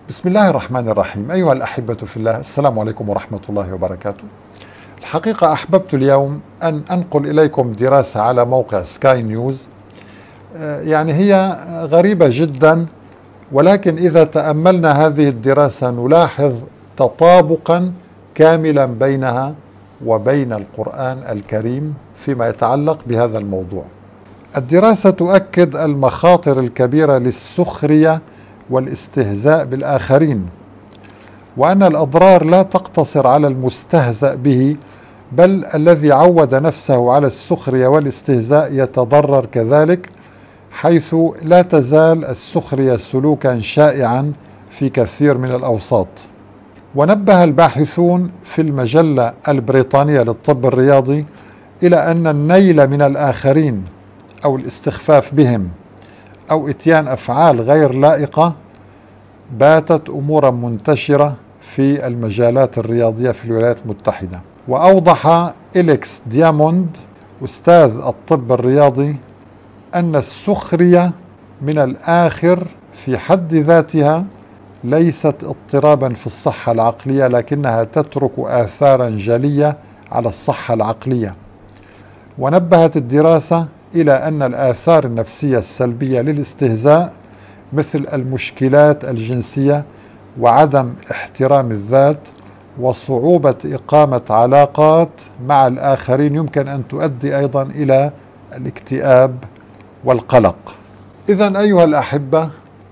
بسم الله الرحمن الرحيم. أيها الأحبة في الله، السلام عليكم ورحمة الله وبركاته. الحقيقة أحببت اليوم أن أنقل إليكم دراسة على موقع سكاي نيوز. يعني هي غريبة جدا، ولكن إذا تأملنا هذه الدراسة نلاحظ تطابقا كاملا بينها وبين القرآن الكريم فيما يتعلق بهذا الموضوع. الدراسة تؤكد المخاطر الكبيرة للسخرية والاستهزاء بالآخرين، وأن الأضرار لا تقتصر على المستهزأ به، بل الذي عود نفسه على السخرية والاستهزاء يتضرر كذلك، حيث لا تزال السخرية سلوكا شائعا في كثير من الأوساط. ونبه الباحثون في المجلة البريطانية للطب الرياضي إلى أن النيل من الآخرين أو الاستخفاف بهم أو إتيان أفعال غير لائقة باتت أمورا منتشرة في المجالات الرياضية في الولايات المتحدة. وأوضح إليكس دياموند أستاذ الطب الرياضي أن السخرية من الآخر في حد ذاتها ليست اضطرابا في الصحة العقلية، لكنها تترك آثارا جلية على الصحة العقلية. ونبهت الدراسة إلى أن الآثار النفسية السلبية للاستهزاء مثل المشكلات الجنسية وعدم احترام الذات وصعوبة إقامة علاقات مع الآخرين يمكن أن تؤدي أيضا إلى الاكتئاب والقلق. إذن أيها الأحبة،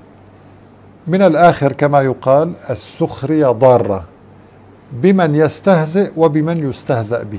من الآخر كما يقال السخرية ضارة بمن يستهزئ وبمن يستهزأ به.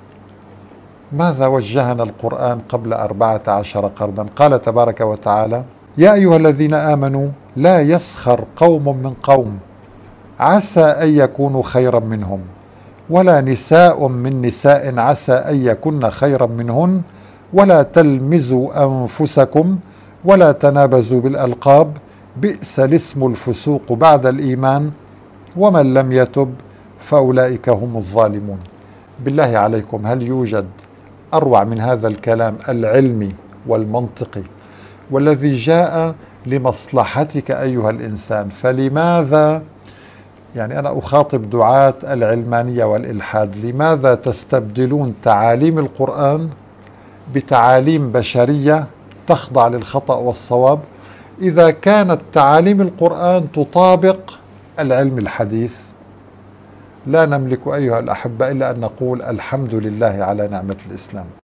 ماذا وجهنا القرآن قبل 14 قرنا؟ قال تبارك وتعالى: يا أيها الذين آمنوا لا يسخر قوم من قوم عسى أن يكونوا خيرا منهم، ولا نساء من نساء عسى أن يكن خيرا منهن، ولا تلمزوا أنفسكم ولا تنابزوا بالألقاب، بئس الاسم الفسوق بعد الإيمان، ومن لم يتب فأولئك هم الظالمون. بالله عليكم، هل يوجد أروع من هذا الكلام العلمي والمنطقي والذي جاء لمصلحتك أيها الإنسان؟ فلماذا أنا أخاطب دعاة العلمانية والإلحاد، لماذا تستبدلون تعاليم القرآن بتعاليم بشرية تخضع للخطأ والصواب؟ إذا كانت تعاليم القرآن تطابق العلم الحديث، لا نملك أيها الأحبة إلا أن نقول الحمد لله على نعمة الإسلام.